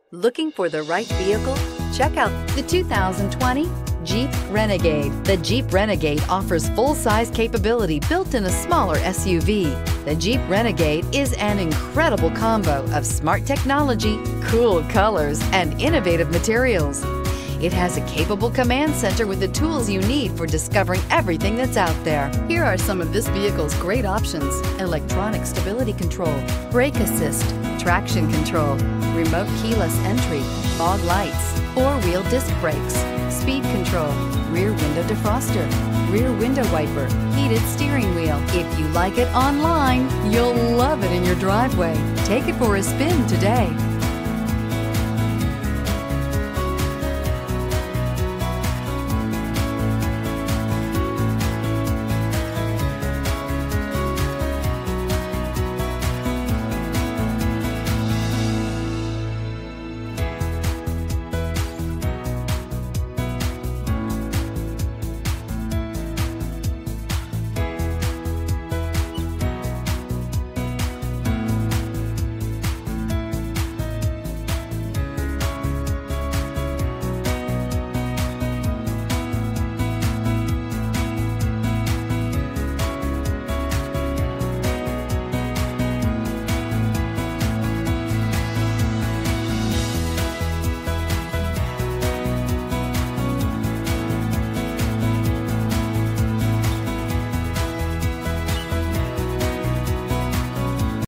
Looking for the right vehicle? Check out the 2020 Jeep Renegade. The Jeep Renegade offers full-size capability built in a smaller SUV. The Jeep Renegade is an incredible combo of smart technology, cool colors, and innovative materials. It has a capable command center with the tools you need for discovering everything that's out there. Here are some of this vehicle's great options: electronic stability control, brake assist, traction control, remote keyless entry, fog lights, four-wheel disc brakes, speed control, rear window defroster, rear window wiper, heated steering wheel. If you like it online, you'll love it in your driveway. Take it for a spin today.